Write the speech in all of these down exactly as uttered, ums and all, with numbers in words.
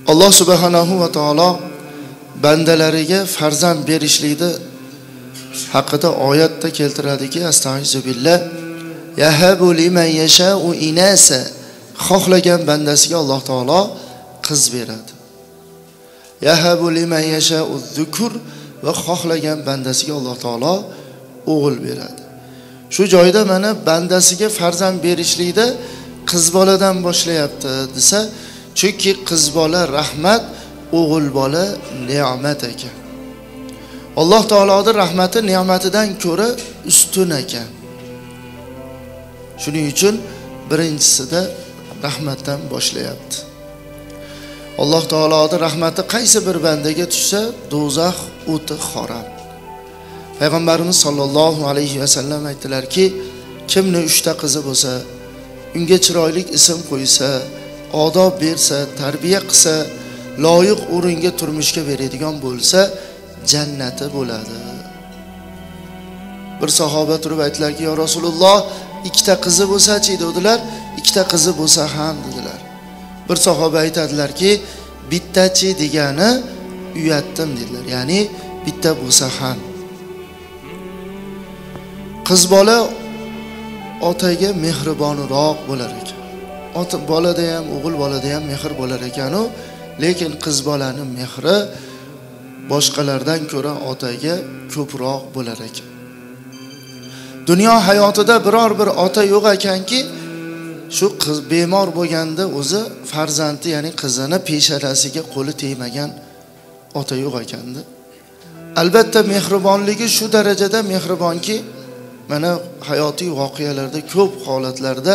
Alloh subhanahu va taolo bandalariga farzand berishlikni haqida oyatda keltiradiki, astag'firullah, yahabu liman yasha'u inasa, xohlagan bandasiga Alloh taolo qiz beradi. Yahabu liman yasha'u zukur, va xohlagan bandasiga Alloh taolo o'g'il beradi. Shu joyda mana bandasiga farzand berishlikda qiz boladan boshlayapti desa, chunki qiz bola rahmat, o'g'il bola ne'mat ekan. Alloh taoloning rahmati ne'matidan ko'ra ustun ekan. Shuning uchun birinchisida rahmatdan boshlayapti. Alloh taoloning rahmati qaysi bir bandaga tushsa, do'zax o'ti harom. Payg'ambarimiz sollallohu alayhi va sallam aytdilarki, kimni uchta qizi bo'lsa, unga chiroyli ism qo'ysa, odob bersa, tarbiya qilsa, loyiq o'ringa turmushga beradigan bo'lsa, jannati bo'ladi. Bir sahoba turib aytdilarki, "Ya Rasululloh, ikkita qizi bo'lsa-chi?" dedilar. "Ikkita qizi bo'lsa ham" dedilar. Bir sahoba aytadilarki, "Bittachi degani uyatdim" dedilar. Ya'ni bitta bo'lsa ham. Qiz bola otaga mehribonroq bo'lar ekan. Ota bolada ham, o'g'il bolada ham mehr bo'lar ekan-u, lekin qiz bolaning mehri boshqalardan ko'ra otaga ko'proq bo'lar ekan. Dunyo hayotida biror bir ota yo'q ekanki, shu qiz bemor bo'lganda o'zi farzandi, ya'ni qizini peshonasiga qo'li tegmagan ota yo'q ekanda. Albatta mehribonligi shu darajada mehribonki, mana hayotiy voqealarda ko'p holatlarda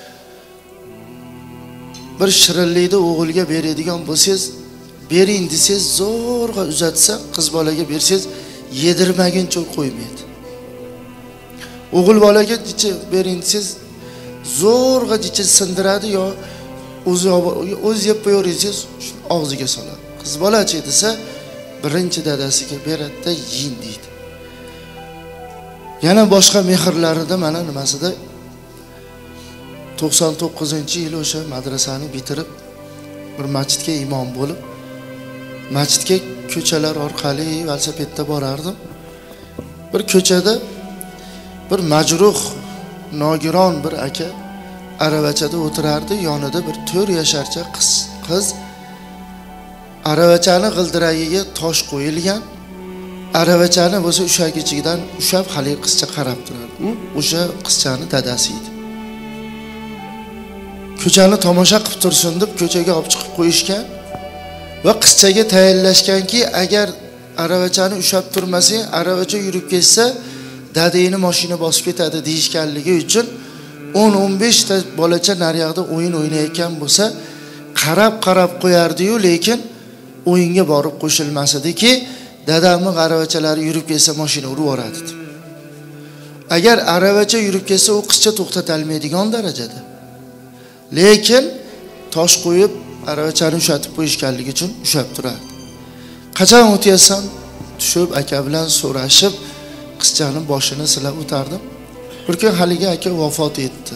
bir shirinlikni o'g'ilga beradigan bo'lsangiz, bering desangiz zo'rg'a uzatsa, qiz bolaga bersangiz yedirmaguncha qo'ymaydi. O'g'il bolaga jichi bering desangiz zo'rg'a jichi sindiradi yo o'zi o'zi yeb qo'yaversangiz og'ziga soladi. Qiz bolachi desa birinchi dadasiga beradi-da, yin deydi. Yana boshqa mehrlarida mana nimasida to'qson to'qqizinchi yil o'sha madrasani bitirib bir masjidga imom bo'lib, masjidga ko'chalar orqali velosipedda borardim. Bir ko'chada bir majruh, nogiron bir aka aravachada o'tirardi, yonida bir to'rt yasharcha qiz qiz aravachani g'ildiragiga tosh qo'yilgan. Aravachani bo'lsa ushagichidan ushab hali qizcha qarab turardi. U o'sha qizchani dadasi edi. Ko'chani tomosha qilib tursin deb ko'chaga olib chiqib qo'yishgan va qizchaga tayinlashganki, agar aravachani ushab turmasang, aravacha yurib ketsa, dadangni mashina bosib ketadi deyishganligi uchun o'n o'n besh ta bolacha naryoqda o'yin o'ynayotgan bo'lsa, qarab-qarab qo'yardi-yu, lekin o'yinga borib qo'shilmas ediki, dadamning aravachalari yurib ketsa mashina urib yuboradi. Agar aravacha yurib ketsa, u qizcha to'xtatilmaydigan darajada. Lekin tosh qo'yib aravachani ushatib qo'yishganligi uchun ushab turadi. Qachon o'tyapsan, tushib aka bilan so'rashib, qizchaning boshini silab o'tardim. Bir kun haligi aka vafot etdi.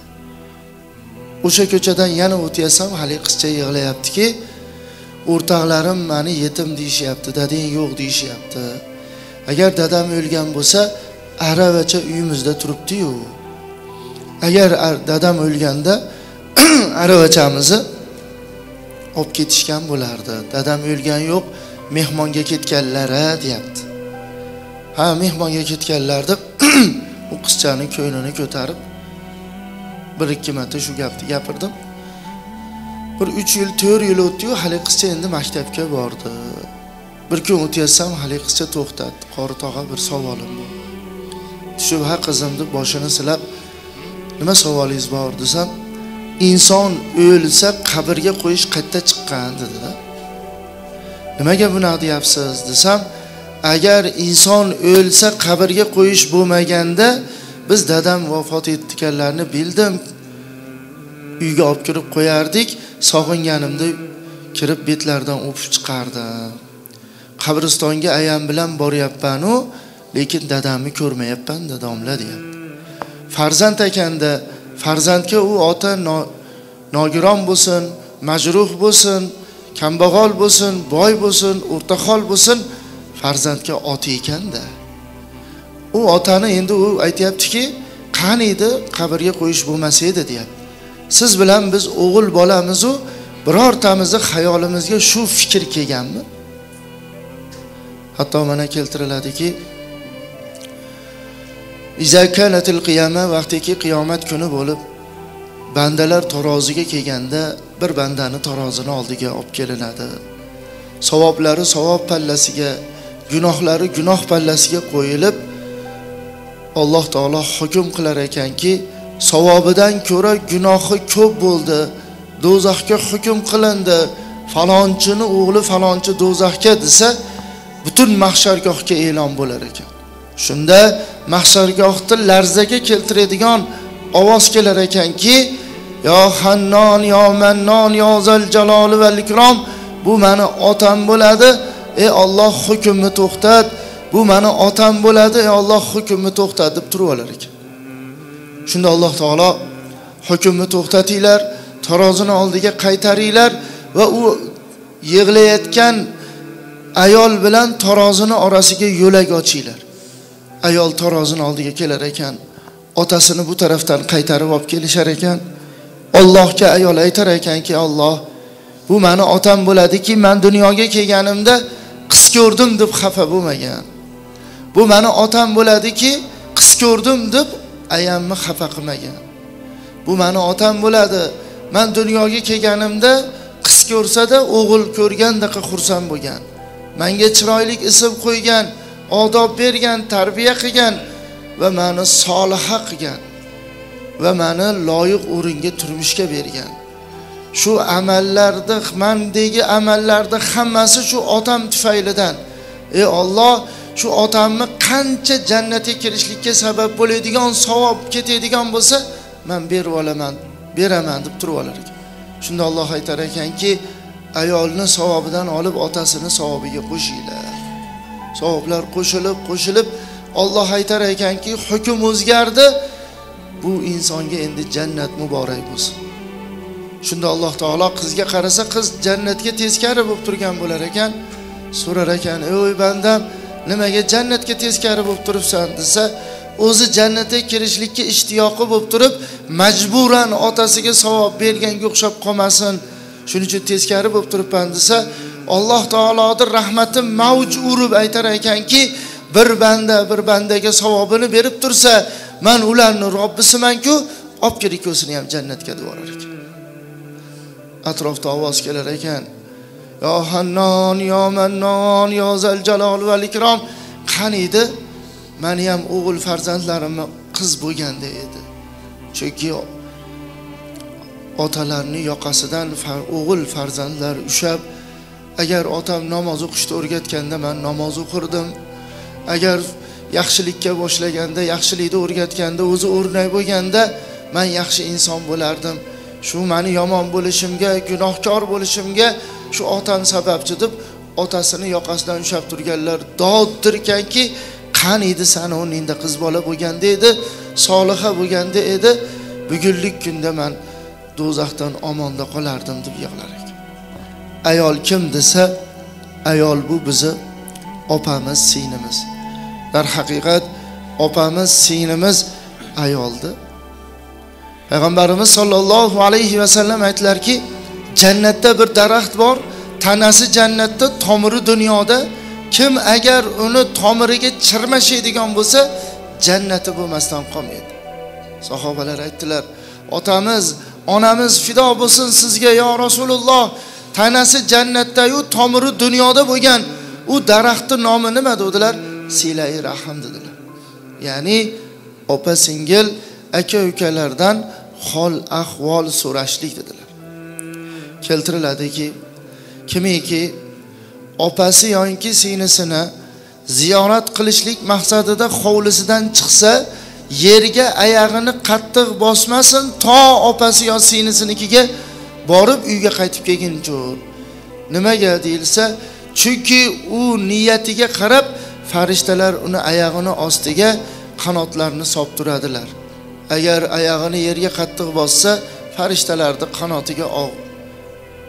O'sha ko'chadan yana o'tyapsam, hali qizcha yig'layaptiki, o'rtoqlarim meni yetim deyishyapti, dadang yo'q deyishyapti. Agar dadam o'lgan bo'lsa, aravacha uyimizda turibdi-yu. Agar dadam o'lganda aravachamizni olib ketishgan bo'lardi. Dadam o'lgan yo'q, mehmonga ketganlar-a deyapti. Ha, mehmonga ketganlar deb u qizchaning ko'nglini ko'tarib bir ikki marta shu gapni gapirdim. Bir uch yil, to'rt yil o'tdi-yu, hali qizcha endi maktabga bordi. Bir kun o'tyapsam, hali qizcha to'xtadi. Qori tog'a bir savolim bor. Tushib, ha qizim deb boshini silab, nima savolingiz bor desam, inson o'lsa qabrga qo'yish qayerda chiqqan dedi-da. Nimaga buni deyapsiz desam, agar inson o'lsa qabrga qo'yish bo'lmaganda, biz dadam vafot etganlarni bildim, uyga olib kirib qo'yardik, sog'inganimda kirib betlaridan o'pib chiqardim. Qabristonga ayam bilan boryapman-u, lekin dadamni ko'rmayapman, dadamlar deyapti. Farzand ekanda, farzandga u ota no, nogiron bo'lsin, majruh bo'lsin, kambag'al bo'lsin, boy bo'lsin, o'rtahol bo'lsin, farzandga ota ekanda. U otani endi u aytayaptiki, qani edi qabrga qo'yish bo'lmasa edi deyapti. Siz bilan biz o'g'il bolamiz u birortamizni xayolimizga shu fikr kelganmi? Hatto mana keltiriladiki, iza kanatil qiyama, vaqtiki qiyomat kuni bo'lib bandalar taroziga kelganda bir bandani tarozini oldiga olib kelinadi. Savoblari savob pallasiga, gunohlari gunoh pallasiga qo'yilib, Alloh taolo hukm qilar ekanki, savobidan ko'ra gunohi ko'p bo'ldi, do'zaxga hukm qilindi, falonchini o'g'li falonchi do'zaxga desa, butun mahshargohga e'lon bo'lar ekan. Shunda mahshargohni larzaga keltiradigan ovoz kelar ekanki, yo Hannon, yo Mannon, yo Zal Jaloli val Ikrom, bu meni otam bo'ladi, ey Alloh hukmni to'xtat. Bu meni otam bo'ladi, ey Alloh hukmni to'xtat deb turib olar ekan. Shunda Alloh taolo hukmni to'xtatinglar, tarozini oldiga qaytaringlar va u yig'layotgan ayol bilan tarozini orasiga yo'lak ochinglar. Ayol tarozini oldiga kelar ekan, otasini bu tarafdan qaytarib olib kelishar ekan. Allohga ayol aytar ekanki, Alloh, bu meni otam bo'ladiki, men dunyoga kelganimda qiz ko'rdim deb xafa bo'lmagan. Bu meni otam bo'ladiki, qiz ko'rdim deb ayamni xafa qilmagan. Bu meni otam bo'ladi. Men dunyoga kelganimda qiz ko'rsa-da o'g'il ko'rgandek xursand bo'lgan. Menga chiroyli ism qo'ygan, odob bergan, tarbiya qilgan va meni soliha qilgan va meni loyiq o'ringa turmushga bergan. Shu amallarda, mendagi amallarda hammasi shu otam tufaylidan. Ey Alloh, shu otamni qancha jannatga kirishlikka sabab bo'ladigan savob ketadigan bo'lsa, men berib olaman, beraman deb turib olar ekan. Shunda Alloh aytar ekanki, ayolni savobidan olib otasini savobiga qo'shinglar. Savoblar qo'shilib, qo'shilib Alloh aytar ekanki, hukm o'zgardi. Bu insonga endi jannat muborak bo'lsin. Shunda Alloh taolo qizga qarasa, qiz jannatga teskari bo'lib turgan bo'lar ekan. So'rar ekan, "Ey bandam, nimaga jannatga teskari bo'lib turibsan?" desa, o'zi jannatga kirishlikka ishtiyoqi bo'lib turib, majburan otasiga savob berganga o'xshab qolmasin, shuning uchun teskari bo'lib turibman desa, Alloh taoloning rahmati mavj urib aytar ekanki, bir banda bir bandaga savobini berib tursa, men ularni Robbisiman-ku, olib kelib o'sini ham jannatga deb olar ekan. Atrofda ovoz kelar ekan, yo Hannon, yo Mannon, yo Zal Jalol val Ikrom, qani edi meni ham o'g'il farzandlarimni qiz bo'lganda edi. Chunki otalarning yoqasidan o'g'il farzandlar ushab, agar otam namoz o'qishni o'rgatganda men namoz o'qirdim. Agar yaxshilikka boshlaganda, yaxshilikni o'rgatganda, o'zi o'rnak bo'lganda men yaxshi inson bo'lardim. Shu meni yomon bo'lishimga, gunohkor bo'lishimga shu otam sababchi deb otasini yoqasidan ushab turganlar doddirkanki, qani edi seni o'rningda qiz bola bo'lganda edi, soliha bo'lganda edi, bugunlik kunda men do'zaxdan omonda qolardim deb yig'lar ekan. Ayol kim desa, ayol bu bizi opamiz, singlimiz. Dar haqiqat opamiz, singlimiz ayoldi. Payg'ambarimiz sollallohu alayhi va sallam aytlarki, jannatda bir daraxt bor, tanasi jannatda, tomiri dunyoda. Kim agar uni tomiriga chirmashadigan bo'lsa, jannati bo'lmasdan qolmaydi. Sahobalar aytdilar, otamiz, onamiz fido bo'lsin sizga yo Rasululloh. Tanasi jannatda-yu, tomiri dunyoda bo'lgan u daraxtning nomi nima dedilar? Silai rahim dedilar. Ya'ni opa singil, aka ukalardan hol ahvol so'rashlik dedilar. Keltiriladiki, kimiki opasi yoki singlisini ziyorat qilishlik maqsadida hovlisidan chiqsa, yerga oyog'ini qattiq bosmasin, to opasi yo singlisinikiga borib uyga qaytib kelguncha. Nimaga deyilsa, chunki u niyatiga qarab farishtalar uni oyog'ini ostiga qanotlarini solib turadilar. Agar oyog'ini yerga qattiq bossa, farishtalarning qanotiga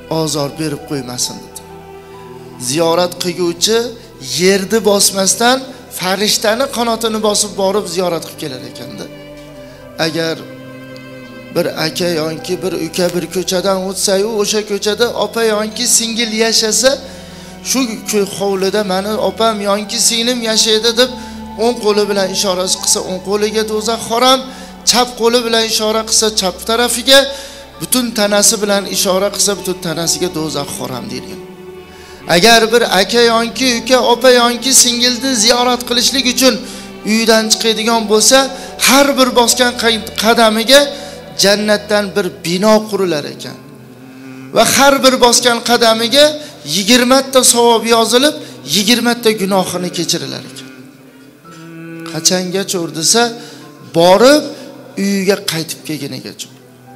ozor berib qo'ymasin dedi. Ziyorat qilguvchi yerni bosmasdan farishtani qanotini bosib borib ziyorat qilib kelar ekanda. Agar bir aka yoki bir uka bir ko'chadan o'tsa-yu, o'sha ko'chada opa yoki singil yashasa, shu hovlida meni opam yoki singlim yashaydi deb o'ng qo'li bilan ishora qilsa, o'ng qo'liga do'zax harom, chap qo'li bilan ishora qilsa, chap tarafiga, butun tanasi bilan ishora qilsa, butun tanasiga do'zax harom deyilgan. Agar bir aka yoki uka, opa yoki singilni ziyorat qilishlik uchun uydan chiqadigan bo'lsa, har bir bosgan qadamiga jannatdan bir bino qurilar ekan. Va har bir bosgan qadamiga yigirma ta savob yozilib, yigirma ta gunohini kechirilar ekan. Qachongacha desa, borib uyiga qaytib kelganigacha.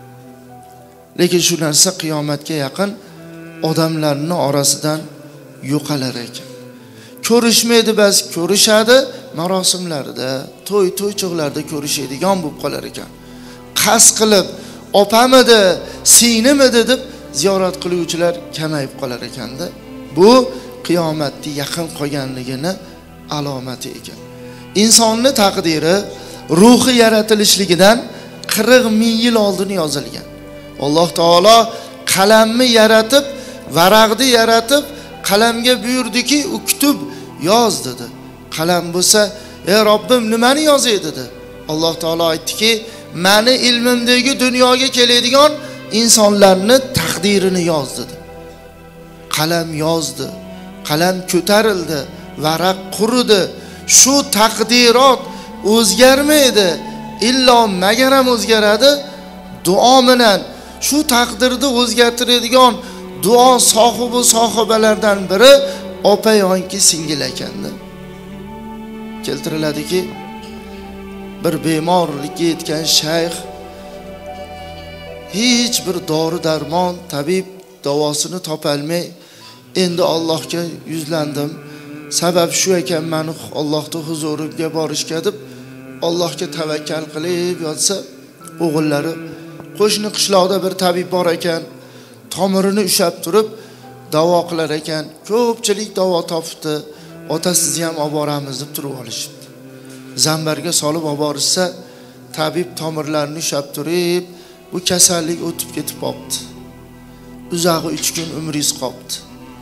Lekin shu narsa qiyomatga yaqin odamlarning orasidan yo'qalar ekan. Ko'rishmaydi, bas ko'rishadi, marosimlarda, to'y to'ychoqlarda ko'rishadigan bo'lib qolar ekan. Qas qilib opamidi, singlimi deb ziyorat qiluvchilar kamayib qolar ekanda. Bu qiyomatning yaqin qolganligini alomati ekan. Insonning taqdiri ruhi yaratilishligidan qirq ming yil oldin yozilgan. Alloh taolo qalamni yaratib, varaqni yaratib, qalamga buyurdiki, uktub yoz dedi. Qalam bo'lsa, "Ey Robbim, nimani yozay?" dedi. Alloh taolo aytdiki, "Meni ilmimdagi dunyoga keladigan insonlarni taqdirini yoz" dedi. Qalam yozdi, qalam ko'tarildi, varaq quridi. Shu taqdirot o'zgarmaydi, illo magar ham o'zgaradi. Duo bilan shu taqdirni o'zgartiradigan duo sohibi sohibalardan biri opa yoki singil ekanda. Keltiriladiki, bir bemorlikka yetgan shayx hech bir dori darmon, tabib davosini topolmay, endi Allohga yuzlandim. Sabab shu ekan, meni Allohning huzuriga borishga deb Allohga tavakkal qilib yotsa, o'g'illari qo'shni qishloqda bir tabib bor ekan, tomirini ushab turib davo qilar ekan. Ko'pchilik davo topibdi. Otasizni ham olib boramiz deb turib olishibdi. Zambarga solib olib borishsa, tabib tomirlarini ushab turib, bu kasallik o'tib ketib qopti. Uzog'i uch kun umringiz qopti.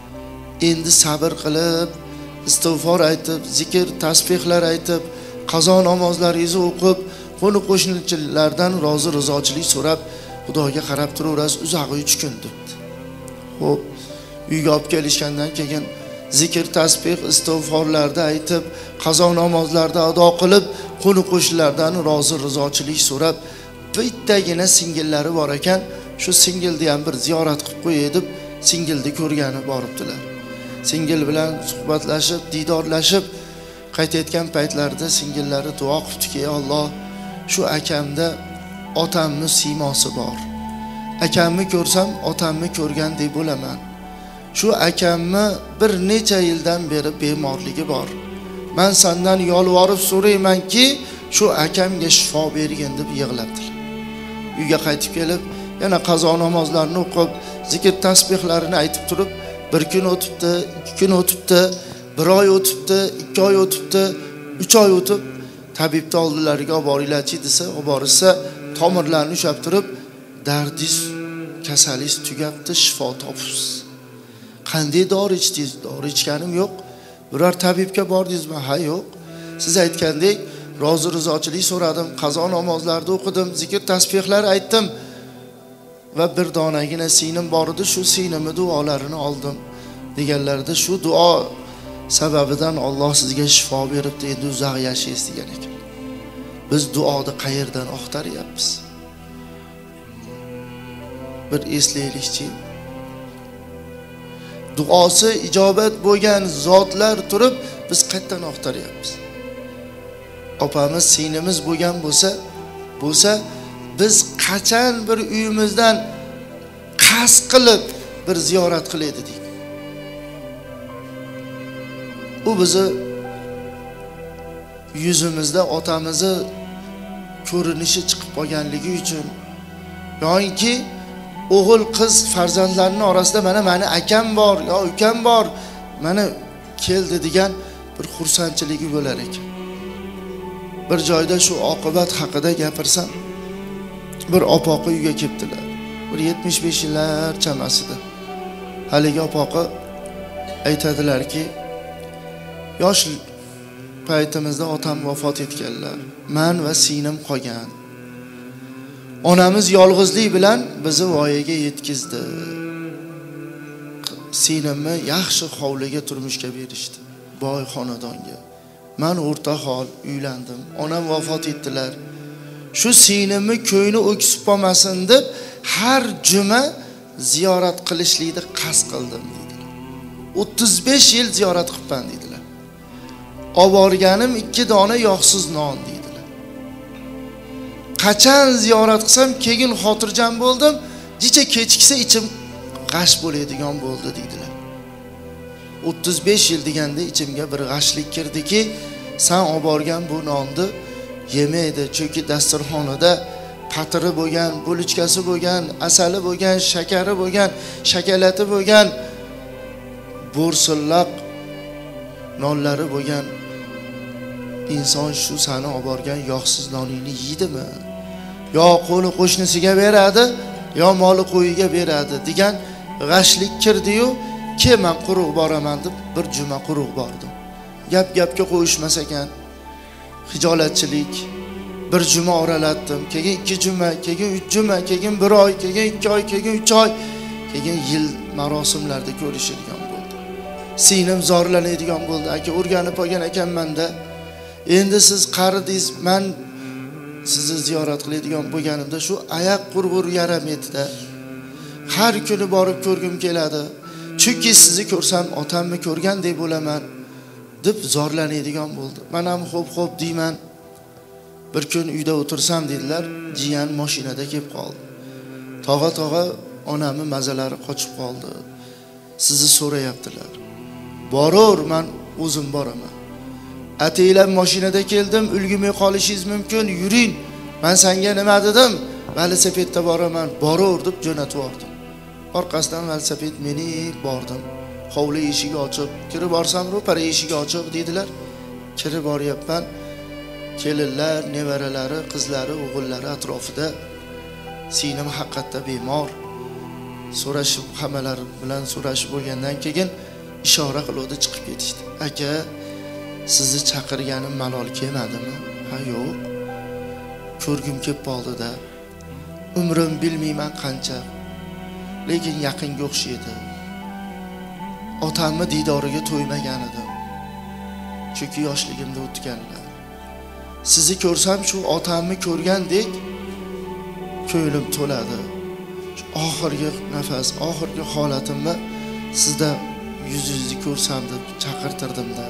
Endi sabr qilib, istig'for aytib, zikr, tasbihlar aytib, qazo namozlaringizni o'qib, qo'ni qo'shnilardan rozi rizochilik so'rab, Xudoga qarab turaverasiz, uzog'i uch kun debdi. Xo'p, uyga olib kelishgandan keyin zikr, tasbih, istig'forlarda aytib, qazo namozlarda ado qilib, qo'ni qo'shnilardan rozi rizochilik so'rab, bittagina singillari bor ekan, shu singilni ham bir ziyorat qilib qo'yay deb singilni ko'rgani boribdilar. Singil bilan suhbatlashib, didorlashib qaytayotgan paytlarida singillari duo qilibdiki, Alloh, shu akamda otamning siymosi bor. Akamni ko'rsam, otamni ko'rgandek bo'laman. Shu akamni bir necha yildan beri bemorligi bor. Men sendan yolvorib so'raymanki, shu akamga shifo bergin deb yig'labdilar. Uyga qaytib kelib, yana qazo namozlarini o'qib, zikr tasbihlarini aytib turib, bir kun o'tibdi, ikki kun o'tibdi, bir oy o'tibdi, ikki oy o'tibdi, uch oy o'tib, tabibni oldilariga olib boringlar-chi desa, olib borsa, tomirlarni ushab turib, dardingiz, kasalingiz tugabdi, shifo topibsiz. Qanday dori ichdingiz? Dori ichganim yo'q. Biror tabibga bordingizmi? Ha, yo'q. Siz aytgandek, rozi rizochilik so'radim, qazo namozlarni o'qidim, zikr tasbihlar aytdim va bir donagina singlim bor edi, shu singlimning duolarini oldim deganlarda, shu duo sababidan Alloh sizga shifo beribdi, endi uzoq yashaysiz degan ekan. Biz duoni qayerdan oqtaryapmiz? Bir eslaylikchi. Duosi ijobat bo'lgan zotlar turib, biz qayerdan oqtaryapmiz? Opamiz, singlimiz bo'lgan bo'lsa, bo'lsa biz qachon bir uyimizdan qasd qilib bir ziyorat qilaydi deydi. U bizni yuzimizda otamizni ko'rinishi chiqib qolganligi uchun yoki o'g'il qiz farzandlarining orasida mana meni akam bor yo ukam bor, mana keldi degan bir xursandchiligi bo'lar ekan. Bir joyda shu oqibat haqida gapirsam, bir opoqi uyga kelibdilar. Bir yetmish besh yillar chamasida. Haligi opoqi aytadilarki, yosh paytimizda otam vafot etganlar. Men va singlim qolgan. Onamiz yolg'izlik bilan bizni voyaga yetkizdi. Singlimni yaxshi hovliga turmushga berishdi, boy xonadonga. Men o'rta hol uylandim. Onam vafot etdilar. Shu singlimni ko'ngli o'ksib qolmasin deb har juma ziyorat qilishlikni qasd qildim dedilar. o'ttiz besh yil ziyorat qilibman dedilar. Olib borganim ikki dona yog'siz non dedilar. Qachon ziyorat qilsam keyin xotirjam bo'ldim, jicha kechiksa ichim g'ash bo'ladigan bo'ldi dedilar. o'ttiz besh yil deganda ichimga bir g'ashlik kirdiki, sen olib borgan bu nonni yemaydi, chunki dasturxonida patiri bo'lgan, bo'lichkasi bo'lgan, asali bo'lgan, shakari bo'lgan, shakalati bo'lgan, bo'rsilloq nonlari bo'lgan inson shu sani olib borgan yog'siz noningni yeydimi? Yo qo'li qo'shnisiga beradi, yo moli qo'yiga beradi degan g'ashlik kirdi-yu, "Ke men quruq boraman" deb bir juma quruq bordim. Gap gapga qo'yishmas ekan. Hijolatchilik. Bir juma oralatdim, keyin ikki juma, keyin uch juma, keyin bir oy, keyin ikki oy, keyin uch oy, keyin yil marosimlarda ko'rishadigan bo'ldi. Singlim zorlanadigan bo'ldi. Aka o'rganib olgan ekanman-da. Endi siz qaridingiz, men sizni ziyorat qiladigan bo'lganimda shu oyoq qurg'ur yaram etdi. Har kuni borib ko'rgim keladi. Chunki sizni ko'rsam otamni ko'rgandek bo'laman deb zorlanadigan bo'ldi. Men ham xo'p-xo'p deyman. Bir kun uyda o'tirsam dedilar, jiyan mashinada kelib qoldi. Tog'a-tog'a onamning mazalari qochib qoldi. Sizni so'rayaptilar. Borur, men o'zim boraman. Ataylar mashinada keldim, ulgimay qolishingiz mumkin, yuring. Men senga nima dedim? Velosipedda boraman, borur deb jo'natib yubordim. Orqasidan velosiped meni bordim. Hovli eshigi ochiq, kirib borsam, ro'para eshigi ochiq dedilar. Kirib boryapman. Kelinlar, nevaralari, qizlari, o'g'illari atrofida. Singlim haqiqatda bemor. So'rashib, hammalar bilan so'rashib bo'lgandan keyin ishora qiluvdi, chiqib ketishdi. Aka, sizni chaqirganim malol kelmadimi? Ha, yo'q. Ko'rgim kelib qoldi-da. Umrim bilmayman qancha. Lekin yaqinga o'xshaydi. Otamni didoriga to'ymagan edim. Chunki yoshligimda o'tganlar. Sizni ko'rsam shu otamni ko'rgandek ko'nglim to'ladi. Oxirgi nafas, oxirgi holatimni sizda yuz-yuzni ko'rsam deb chaqirtirdim-da.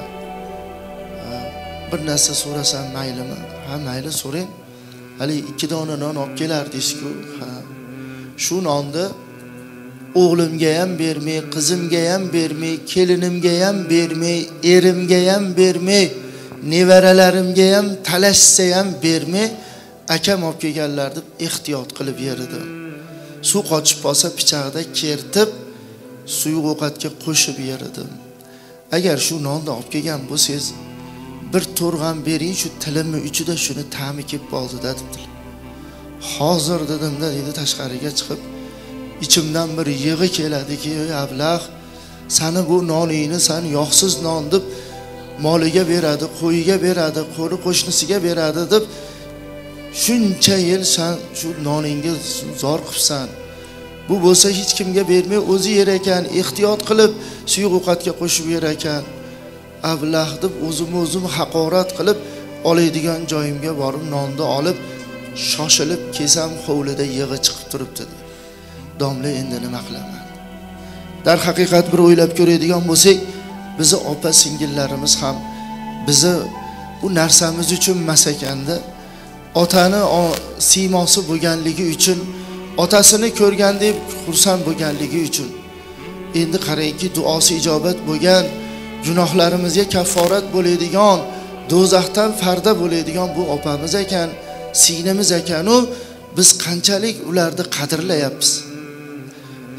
Bir narsa so'rasam maylimi? Ha, mayli so'rang. Hali ikki dona non olib kelardingiz-ku. Ha. Shu nonni o'g'limga ham bermay, qizimga ham bermay, kelinimga ham bermay, erimga ham bermay, nevaralarimga ham talashsa ham bermay, akam olib kelganlar deb ehtiyot qilib yerdim. Suv qochib qolsa pichoqda kertib, suyuq ovqatga qo'shib yerdim. Agar shu nonni olib kelgan bo'lsangiz, bir to'rg'am bering, shu tilimni uchida shuni ta'mi kelib qoldi dedilar. Hozir dedim-da, dedi tashqariga chiqib, ichimdan bir yig'i keladiki, "Ey ablah, seni bu noningni sen yog'siz non deb moliga beradi, qo'yiga beradi, qo'ni qo'shnisiga beradi deb shuncha yil sen shu noningga zor qilsan. Bu bo'lsa hech kimga bermay o'zi yer ekan, ehtiyot qilib suyuq ovqatga qo'shib yer ekan. Ablah deb o'zim o'zim haqorat qilib oladigan joyimga borib nonni olib shoshilib kesam, hovlida yig'i chiqib turibdi. Domla endi nima qilaman? Dar haqiqat bir o'ylab ko'radigan bo'lsak, bizi opa singillarimiz ham bizi bu narsamiz uchun emas ekanda, otani siymosi bo'lganligi uchun, otasini ko'rgandek xursand bo'lganligi uchun. Endi qarangki, duosi ijobat bo'lgan, gunohlarimizga kafforat bo'ladigan, do'zaxdan farda bo'ladigan bu opamiz ekan, singlimiz ekan, u biz qanchalik ularni qadrlayapmiz.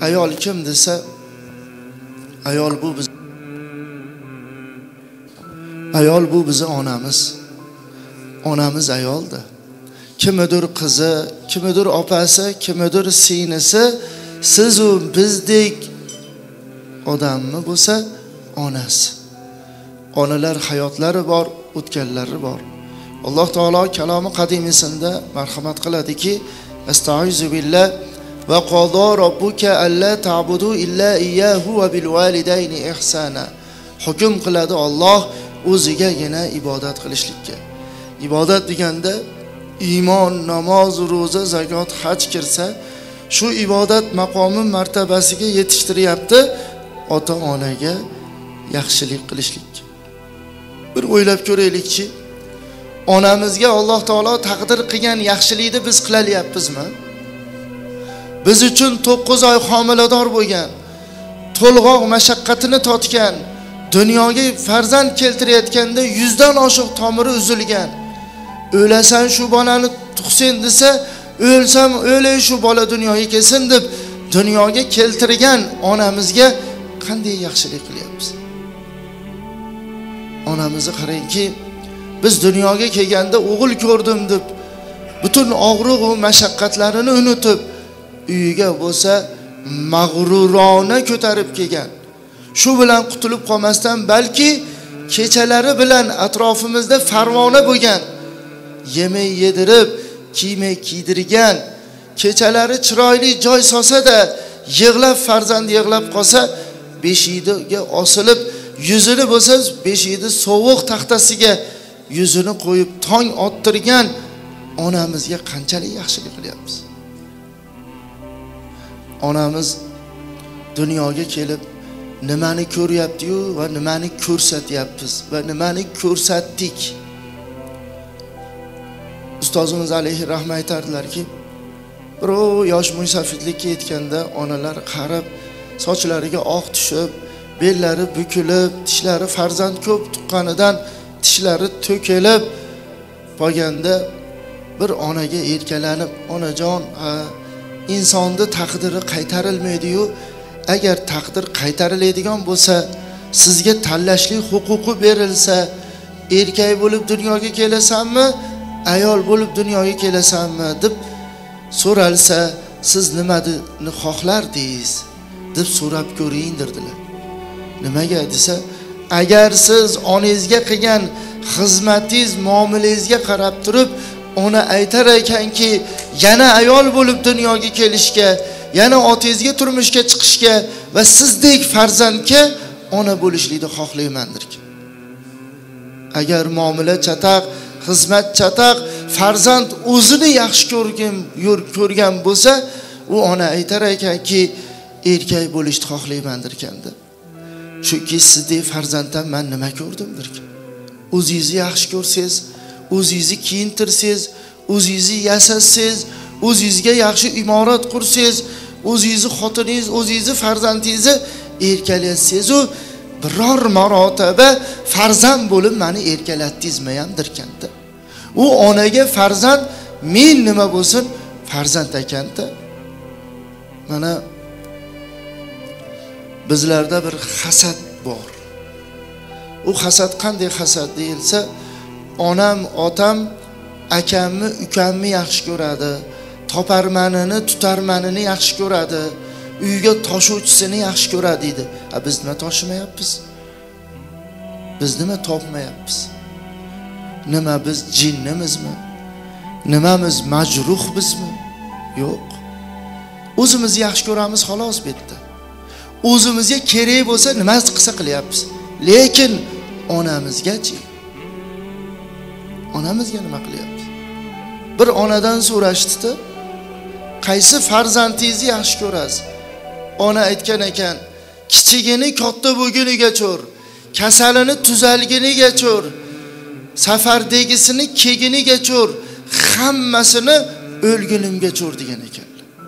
ayol kim desa, ayol bu biz ayol bu bizi onamiz. Onamiz ayolda. Kimidir qizi, kimidir opasi, kimidir singlisi, siz u bizdek odammi bo'lsa, onasi. Onalar hayotlari bor, o'tganlari bor. Alloh taolo kalomi qadimisida marhamat qiladiki, Estaizu billah va qado robbuka alla ta'budu illa iyyahu va bil validayni ihsana. Hukm qiladi Alloh o'zigagina ibodat qilishlikka. Ibodat deganda iymon, namoz, roza, zakot, haj kirsa, shu ibodat maqomi martabasiga yetishtiryapti ota-onaga yaxshilik qilishlik. Bir o'ylab ko'raylikchi, onamizga Alloh taolo taqdir qilgan yaxshilikni biz qilalyapmizmi? Biz uchun to'qqiz oy homilador bo'lgan, to'lg'oq mashaqqatini totgan, dunyoga farzand keltirayotganda yuzdan oshiq tomiri uzilgan. O'lasan shu bolani tug'sin desa, o'lsam o'lay shu bola dunyoga kelsin deb dunyoga keltirgan onamizga qanday yaxshilik qilyapmiz? Onamizni qarangki, biz dunyoga kelganda o'g'il ko'rdim deb butun og'riq va mashaqqatlarini unutib, uyiga bo'lsa mag'rurona ko'tarib kelgan. Shu bilan qutulib qolmasdan balki kechalari bilan atrofimizda farvona bo'lgan, yemay yedirib, kiymay kiydirgan, kechalari chiroyli joy solsa-da, yig'lab farzand yig'lab qolsa, beshigiga osilib, yuzini bo'lsa beshigida sovuq taxtasiga yuzini qo'yib tong ottirgan onamizga qanchalik yaxshilik qilyapmiz? Onamiz dunyoga kelib nimani ko'ryapti-yu va nimani ko'rsatyapmiz va nimani ko'rsatdik. Ustozimiz alayhi rahmat aytardilarki, birov yosh musafirlikka yetganda onalar qarab, sochlariga oq tushib, bellari bukilib, tishlari farzand ko'p tuqqanidan tishlari to'kilib qolganda bir onaga erkalanib, onajon, insonning taqdiri qaytarilmaydi-yu, agar taqdir qaytariladigan bo'lsa, sizga tanlashlik huquqi berilsa, erkak bo'lib dunyoga kelasanmi, ayol bo'lib dunyoga kelasanmi deb so'ralsa, siz nimani xohlardingiz deb so'rab ko'ring derdilar. Nimaga desa, agar siz onangizga qilgan xizmatingiz, muomalangizga qarab turib, ona aytar ekanki, yana ayol bo'lib dunyoga kelishga, yana otangizga turmushga chiqishga va sizdek farzandga ona bo'lishlikni xohlaymandir. Agar muomala chataq, xizmat chataq, farzand o'zini yaxshi ko'rgan, ko'rgan bo'lsa, u ona aytar ekanki, erkak bo'lishni xohlaymandir ekan-da. Chunki sizdek farzanddan men nima ko'rdimdir? O'zingizni yaxshi ko'rsangiz, o'zingizni kiyintirsangiz, o'zingizni yasasangiz, o'zingizga yaxshi imorat qursangiz, o'zingizni xotiningiz, o'zingizni farzandingizni erkalatsangiz, u biror marotaba farzand bo'lib meni erkalatdingizmi hamdir ekanda. U onaga farzand men nima bo'lsin, farzand ekanda. Mana bizlarda bir hasad bor. U hasad qanday hasad deyilsa, onam, otam akamni, ukamni yaxshi ko'radi, toparmanini, tutarmanini yaxshi ko'radi, uyga toshuvchisini yaxshi ko'radi deydi. Ha, biz nima toshimayapmiz? Biz nima topmayapmiz? Nima biz jinnimizmi? Nimamiz majruh bizmi? Yo'q. O'zimizni yaxshi ko'ramiz xolos bitta. O'zimizga kerak bo'lsa nima qilsa qilyapmiz. Lekin onamizgachi? Onamizga nima qilyapmiz? Bir onadan so'rashdi-da, qaysi farzandingizni yaxshi ko'rasiz? Ona aytgan ekan, kichigini katta bo'lguniga cho'r, kasalini tuzalguniga cho'r, safardagisini keginiga cho'r, hammasini o'lgunimga cho'r degan ekan.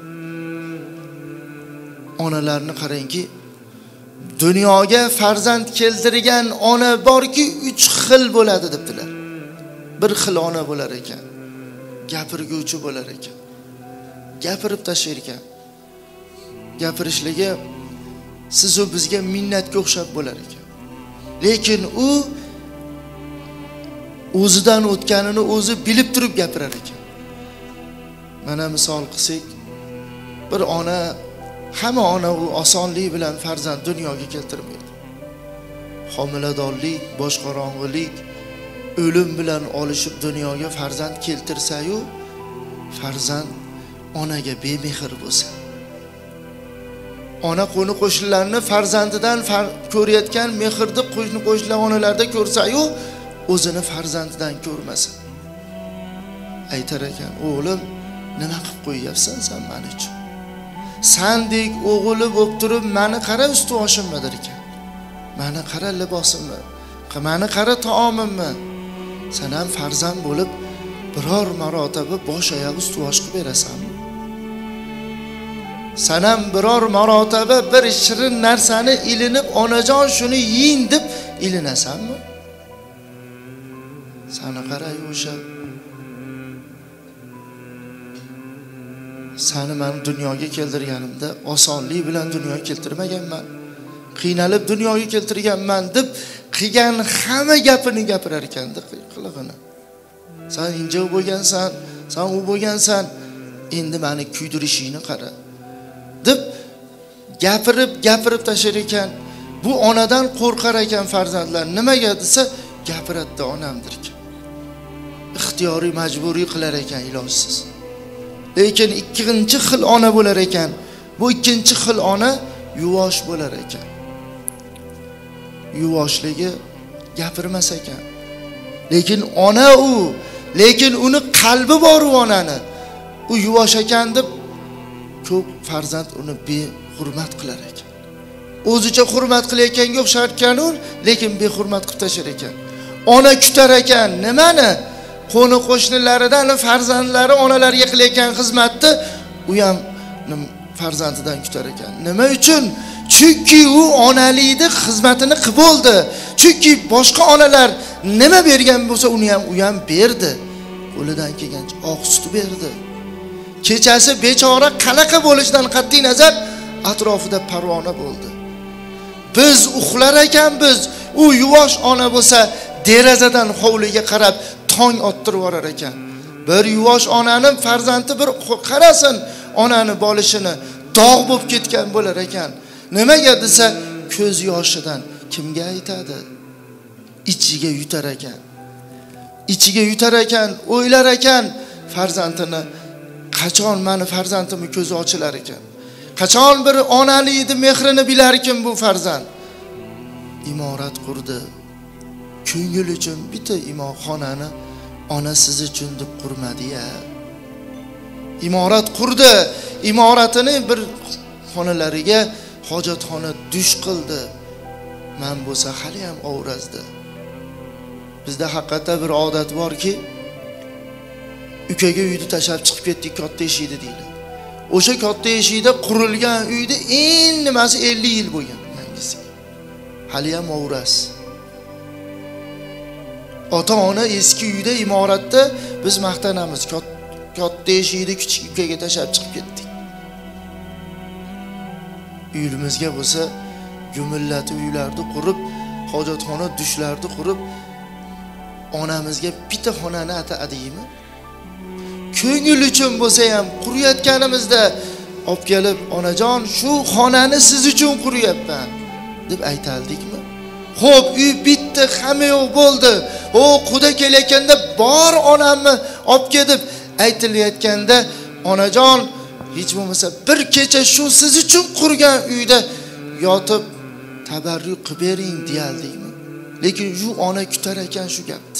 Onalarni qarangki, dunyoga farzand keltirgan ona borki, uch xil bo'ladi debdilar. Bir xil ona bo'lar ekan, gapirguvchi bo'lar ekan, gapirib tashlar ekan. gapirishligi siz u bizga minnatga o'xshab bo'lar ekan. Lekin u o'zidan o'tganini o'zi bilib turib gapirar ekan. Mana misol qilsak, bir ona, hamma ona u osonlik bilan farzand dunyoga keltirmaydi. Homiladorlik, boshqorong'ilik, o'lim bilan olishib dunyoga farzand keltirsa-yu, farzand onaga bemehr bo'lsa, ona qo'ni qo'shnilarni farzandidan far ko'rayotgan mehrni qo'shni qo'shnilar onalarda ko'rsa-yu, o'zini farzandidan ko'rmasa. Aytar ekan, o'g'lim, nima qilib qo'yyapsan sen men uchun? Sandek o'g'li bo'lib turib, meni qara usti-boshimmi der ekan. Meni qara libosimmi? Meni qara taomimmi? Sen ham farzand bo'lib biror marotaba bosh oyoq usti-bosh qilib berasanmi? Sen ham biror marotaba bir shirin narsani ilinib, onajon shuni yeying deb ilinasanmi? Seni qaray o'sha. Seni men dunyoga keltirganimda osonlik bilan dunyoga keltirmaganman. Qiynalib dunyoga keltirganman deb qilgan hamma gapini gapirar ekanda, qilig'ini. Sen injiq bo'lgansan, sen u bo'lgansan, endi meni kuydirishingni qara deb gapirib, gapirib tashar ekan. Bu onadan qo'rqar ekan farzandlar. Nimaga desa, gapiradi onamdir ekan. Ixtiyoriy, majburiy qilar ekan ilojsiz. Lekin ikkinchi xil ona bo'lar ekan. Bu ikkinchi xil ona yuvosh bo'lar ekan. Yuvoshligi gapirmas ekan. Lekin ona u, lekin uni qalbi bor u onani. U yuvosh ekan deb ko'p farzand uni behurmat qilar ekan. O'zicha hurmat qilayotganga o'xshar ekan u, lekin behurmat qilib tashar ekan. Ona kutar ekan, nimani? Qo'ni qo'shnilaridan farzandlari onalarga qilayotgan xizmatni u ham farzandidan kutar ekan. Nima uchun? Chunki u onalikni xizmatini qilib bo'ldi. Chunki boshqa onalar nima bergan bo'lsa, uni ham u ham berdi. Qo'lidan kelgancha oq sut berdi. Kechasi bechora qanaqa bo'lishidan qat'iy nazar atrofida parvona bo'ldi. Biz uxlar ekanmiz, u yuvosh ona bo'lsa, derazadan hovliga qarab tong ottirib yurar ekan. Bir yuvosh onaning farzandi bir qarasin onani bolishini, dog' bo'lib ketgan bo'lar ekan. Nimaga desa, ko'z yoshidan kimga aytadi? Ichiga yutar ekan. Ichiga yutar ekan, o'ylar ekan farzandini, qachon meni farzandimni ko'zi ochilar ekan. Qachon bir onalikni mehrini bilar ekan bu farzand. Imorat qurdi. Ko'ngil uchun bitta imoxonani ona siz uchun deb qurmadi-ya. Imorat qurdi. Imoratini bir xonalariga hojatxona dush qildi. Men bo'lsa hali ham ovrazdi. Bizda haqiqatda bir odat borki, ukaga uyni tashlab chiqib ketdik, katta eshikda deydi. O'sha katta eshikda qurilgan uyda eng nimasi ellik yil bo'lgan, yangisi. Hali ham ovraz. Ota-ona eski uyda, imoratda biz maqtanamiz. Katta eshikda kichik ukaga tashlab chiqib ketdik. Uyimizga bo'lsa, gumillati uylarni qurib, hojatxona dushlarni qurib, onamizga bitta xonani atadikmi? Ko'ngil uchun bo'lsa ham qurayotganimizda olib kelib, onajon, shu xonani siz uchun quryapman deb aytaldikmi? Xo'p, uy bitta, hamma yo'q bo'ldi. O, Xudo kelayotganda bor onamni olib kelib aytilayotganda, onajon, hech bo'lmasa bir kecha shu siz uchun qurgan uyda yotib tabarruk qilib bering deyaldikmi? Lekin shu ona kutar ekan shu gapni.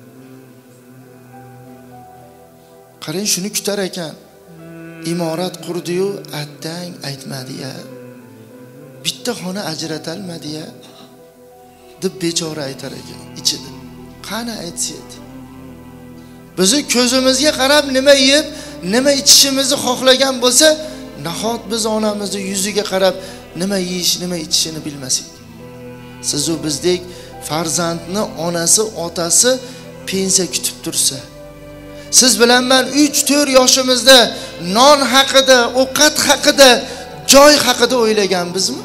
Qarang, shuni kutar ekan. Imorat qurdi-yu, attang aytmadi-ya. Bitta xona ajratalmadi-ya deb bechora aytar ekan ichida. Qani aytsaydi. Bizni ko'zimizga qarab nima yeb, nima ichishimizni xohlagan bo'lsa, nahot biz onamizni yuziga qarab nima yeyish, nima ichishini bilmasak. Siz u bizdek farzandni onasi, otasi pensiya kutib tursa, siz bilan men uch to'rt yoshimizda non haqida, ovqat haqida joy haqida o'ylaganmizmi?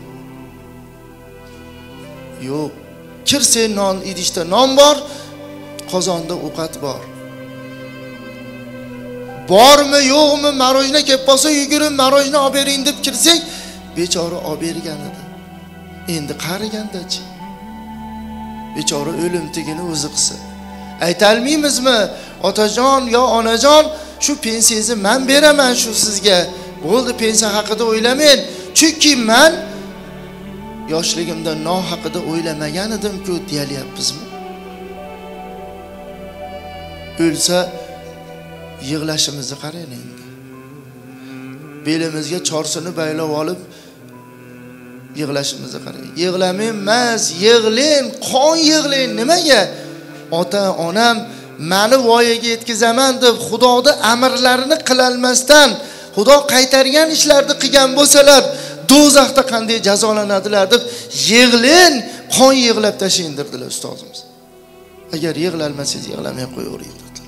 Yo'q. Kirsa non idishda non bor, qozonda ovqat bor. Bormi, yo'qmi, marojna kelib qolsa, yugurib marojna olib bering deb kirsak, bechora olib bergan edi. Endi qarigandachi? Bechora o'lim tigini o'zi qilsa. Aytalmaymizmi? Otajon yo onajon, shu pensiyangizni men beraman shu sizga. Bo'ldi, pensiya haqida o'ylamang. Chunki men yoshligimda non haqida o'ylamagan edim-ku, deyalyapmizmi? O'lsa yig'lashimizni qarang endi. Belimizga chorsini baylab olib yig'lashimizni qarang. Yig'lamang emas, yig'lang, qon yig'lang. Nimaga? Ota, onam meni voyaga yetkizaman deb Xudoning amrlarini qilolmasdan, Xudo qaytargan ishlarni qilgan bo'lsalar, do'zaxda qanday jazolanadilar deb yig'lang, qon yig'lab tashlang dedilar ustozimiz. Agar yig'lalmasangiz yig'lamay qo'yavering dedilar.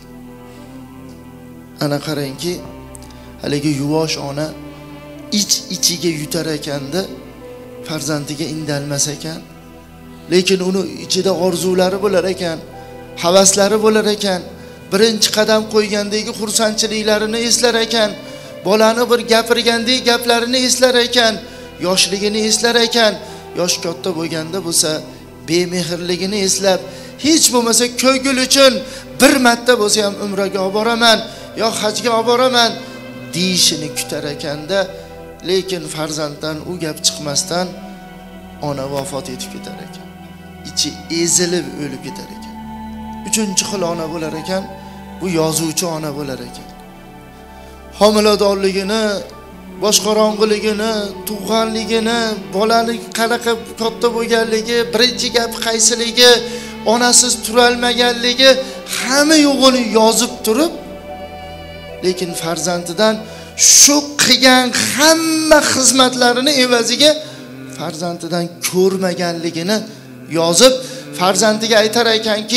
Ana qarangki, haligi yuvosh ona ich-ichiga yutar ekanda, farzandiga indalmas ekan, lekin uni ichida orzulari bo'lar ekan, havaslari bo'lar ekan, birinchi qadam qo'ygandagi xursandchiliklarini eslar ekan, bolani bir gapirgandek gaplarini eslar ekan, yoshligini eslar ekan, yosh katta bo'lganda bo'lsa bemehrligini eslab, hech bo'lmasa ko'ngil uchun bir marta bo'lsa ham umraga olib boraman yo hajga olib boraman deyishini kutar ekanda, lekin farzanddan u gap chiqmasdan ona vafot etib ketar ekan. Ichi ezilib o'lib ketar ekan. Uchinchi xil ona bo'lar ekan, bu yozuvchi ona bo'lar ekan. Homiladorligini, boshqorong'iligini, tug'anligini, bolani qanaqa katta bo'lganligi, birinchi gap qaysiligi, onasiz turolmaganligi hamma yo'g'ini yozib turib, lekin farzandidan shu qilgan hamma xizmatlarini evaziga farzandidan ko'rmaganligini yozib, farzandiga aytar ekanki,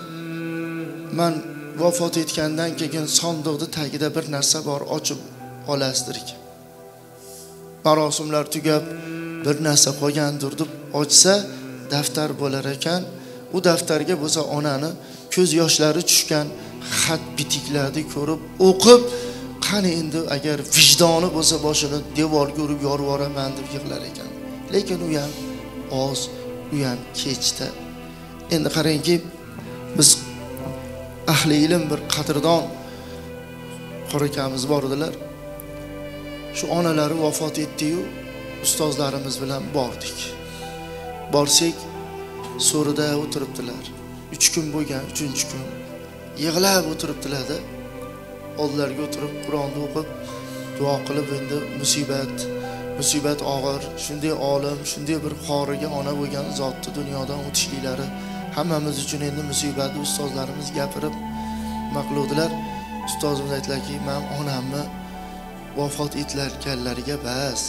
men vafot etgandan keyin sandiqni tagida bir narsa bor, ochib olasizdir ekan. Marosimlar tugab bir narsa qolgandir deb ochsa, daftar bo'lar ekan. U daftarga bo'lsa onani ko'z yoshlari tushgan xat bitiklarni ko'rib, o'qib, qani endi agar vijdoni bo'lsa boshini devorga urib yorib yuboraman deb yig'lar ekan. Lekin u ham oz, u ham kechda. Endi qarangki, biz ahli ilm bir qadrdon qo'rakamiz bor edilar. Shu onalari vafot etdi-yu, ustozlarimiz bilan bordik. Borsak, so'rida o'tiribdilar. uch kun bo'lgan, uchinchi kun yig'lab o'tiribdilar-da. Oldilariga o'tirib Qur'onni o'qib, duo qilib, endi musibat, musibat og'ir, shunday olim, shunday bir qoriga ona bo'lgan zotni dunyodan o'tishliklari hammamiz uchun endi musibat. Ustozlarimiz gapirib maqlodilar. Ustozimiz aytdilarki, "Men onamni vafot etganlariga bas.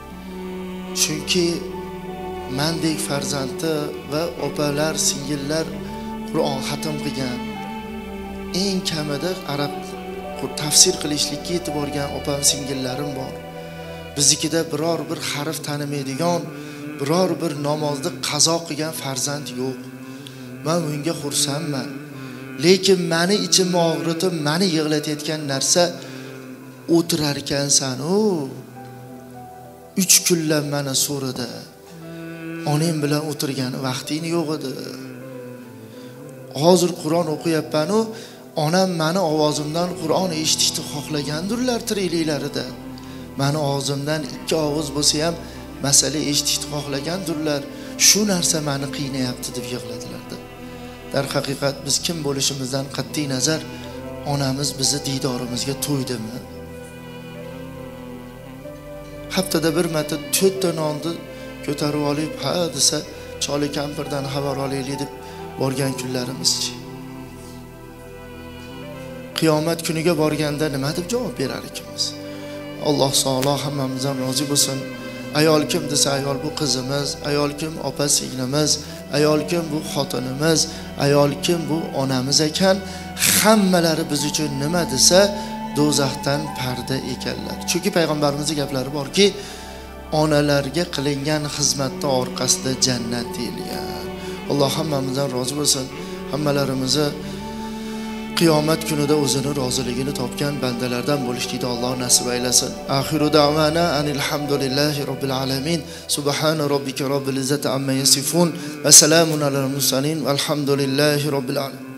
Chunki mendek farzandi va opalar, singillar Qur'on xatm qilgan, eng kamida arab tafsir qilishlikka yetib borgan opam singillarim bor. Biznikida biror bir harf tanimaydigan, biror bir namozni qazo qilgan farzand yo'q. Men bunga xursandman. Lekin meni ichimni og'ritib, meni yig'latayotgan narsa o'tirar ekansan-u. uch kunlab meni so'rada. Onam bilan o'tirgani vaqting yo'q edi. Hozir Qur'on o'qiyapman-u, onam meni ovozimdan Qur'on eshitishni xohlagandirlar tirikliklarida. Meni og'zimdan ikki og'iz bo'lsa ham masala eshitishni xohlagandirlar. Shu narsa meni qiynayapti deb yig'ladilar-da. Dar haqiqat biz kim bo'lishimizdan qat'iy nazar onamiz bizni diydorimizga to'ydimi? Haftada bir marta to'rtta nonni ko'tarib olib, ha desa, choli kampirdan xabar olaylik deb borgan kunlarimizchi. Qiyomat kuniga borganda nima deb javob berar ekamiz? Alloh taolo hammamizdan rozi bo'lsin. Ayol kim desa, ayol bu qizimiz, ayol kim opa singlimiz, ayol kim bu xotinimiz, ayol kim bu onamiz ekan. Hammalari biz uchun nima desa, do'zaxdan parda ekanlar. Chunki payg'ambarimizning gaplari borki, onalarga qilingan xizmatning orqasida jannat deyilgan. Alloh hammamizdan rozi bo'lsin. Hammalarimizni qiyomat kunida o'zini roziligini topgan bandalardan bo'lishni Alloh nasib aylasin. Axiru da'vana anil hamdulillahi robbil alamin. Subhana robbika robbil izzati amma yasifun va salamun alal mursalin. Alhamdulillahi robbil alamin.